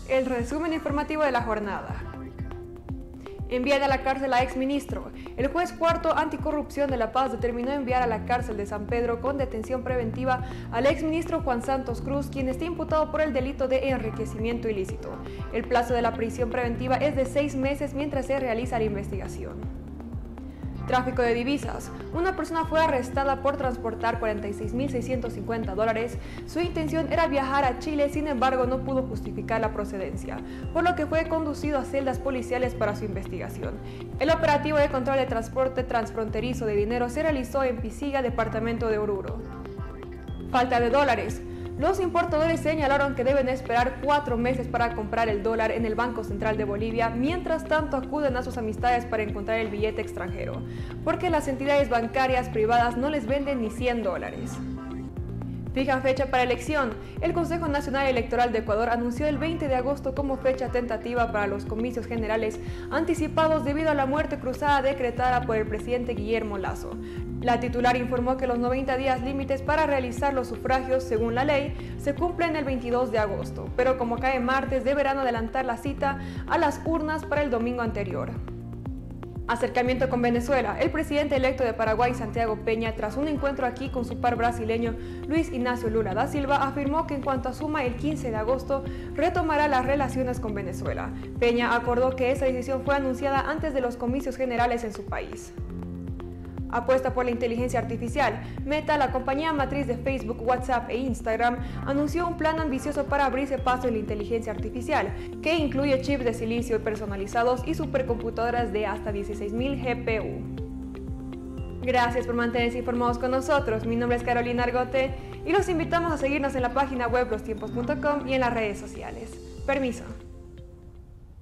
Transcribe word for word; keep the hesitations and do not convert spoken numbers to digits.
El resumen informativo de la jornada. Enviada a la cárcel a exministro. El juez cuarto anticorrupción de La Paz determinó enviar a la cárcel de San Pedro con detención preventiva al exministro Juan Santos Cruz, quien está imputado por el delito de enriquecimiento ilícito. El plazo de la prisión preventiva es de seis meses mientras se realiza la investigación. Tráfico de divisas. Una persona fue arrestada por transportar cuarenta y seis mil seiscientos cincuenta dólares. Su intención era viajar a Chile, sin embargo no pudo justificar la procedencia, por lo que fue conducido a celdas policiales para su investigación. El operativo de control de transporte transfronterizo de dinero se realizó en Pisiga, departamento de Oruro. Falta de dólares. Los importadores señalaron que deben esperar cuatro meses para comprar el dólar en el Banco Central de Bolivia, mientras tanto acuden a sus amistades para encontrar el billete extranjero, porque las entidades bancarias privadas no les venden ni cien dólares. Fijan fecha para elección. El Consejo Nacional Electoral de Ecuador anunció el veinte de agosto como fecha tentativa para los comicios generales anticipados debido a la muerte cruzada decretada por el presidente Guillermo Lasso. La titular informó que los noventa días límites para realizar los sufragios, según la ley, se cumplen el veintidós de agosto, pero como cae martes deberán adelantar la cita a las urnas para el domingo anterior. Acercamiento con Venezuela. El presidente electo de Paraguay, Santiago Peña, tras un encuentro aquí con su par brasileño Luis Ignacio Lula da Silva, afirmó que en cuanto asuma el quince de agosto, retomará las relaciones con Venezuela. Peña acordó que esa decisión fue anunciada antes de los comicios generales en su país. Apuesta por la inteligencia artificial. Meta, la compañía matriz de Facebook, WhatsApp e Instagram, anunció un plan ambicioso para abrirse paso en la inteligencia artificial, que incluye chips de silicio personalizados y supercomputadoras de hasta dieciséis mil G P U. Gracias por mantenerse informados con nosotros. Mi nombre es Carolina Argote y los invitamos a seguirnos en la página web los tiempos punto com y en las redes sociales. Permiso.